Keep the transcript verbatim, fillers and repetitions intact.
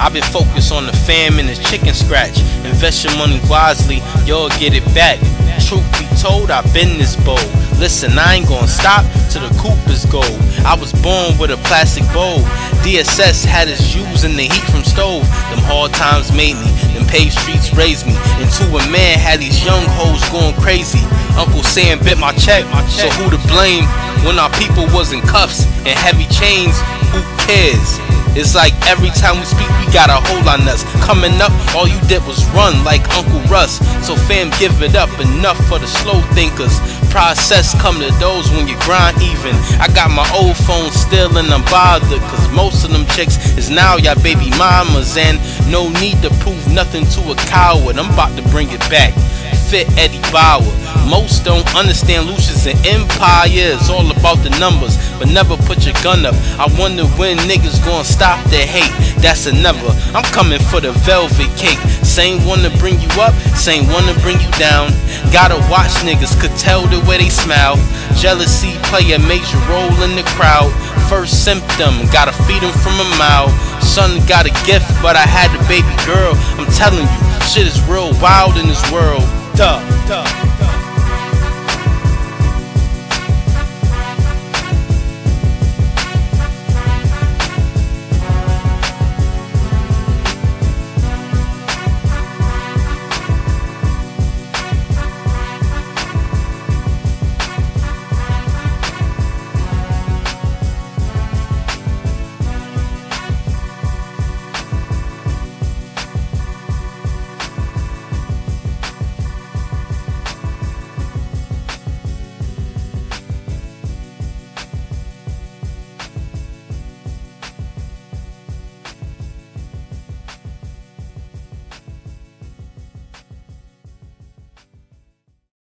I've been focused on the fam and the chicken scratch. Invest your money wisely, you'll get it back. Truth be told, I've been this bold. Listen, I ain't gonna stop till the coupe is gold. I was born with a plastic bowl. D S S had us using the heat from stove. Them hard times made me, them paved streets raised me. Into a man had these young hoes going crazy. Uncle Sam bit my check, so who to blame? When our people was in cuffs and heavy chains, who cares? It's like every time we speak, we got a hole on us. Coming up, all you did was run like Uncle Russ. So fam, give it up, enough for the slow thinkers. Process come to those when you grind even. I got my old phone still and I'm bothered, cause most of them chicks is now y'all baby mamas. And no need to prove nothing to a coward, I'm about to bring it back. Fit Eddie Bauer. Most don't understand Lucius and Empire is all about the numbers, but never put your gun up. I wonder when niggas gonna stop their hate. That's a never. I'm coming for the velvet cake. Same one to bring you up, same one to bring you down. Gotta watch niggas, could tell the way they smile. Jealousy play a major role in the crowd. First symptom, gotta feed him from a mile. Son got a gift, but I had a baby girl. I'm telling you, shit is real wild in this world. Duh, duh.